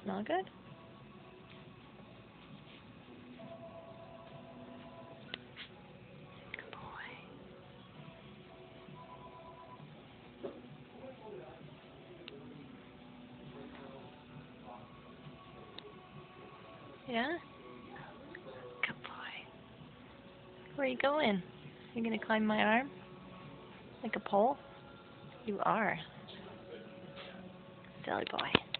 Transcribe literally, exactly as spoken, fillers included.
Smell good? Good boy. Yeah? Good boy. Where are you going? You gonna climb my arm? Like a pole? You are. Silly boy.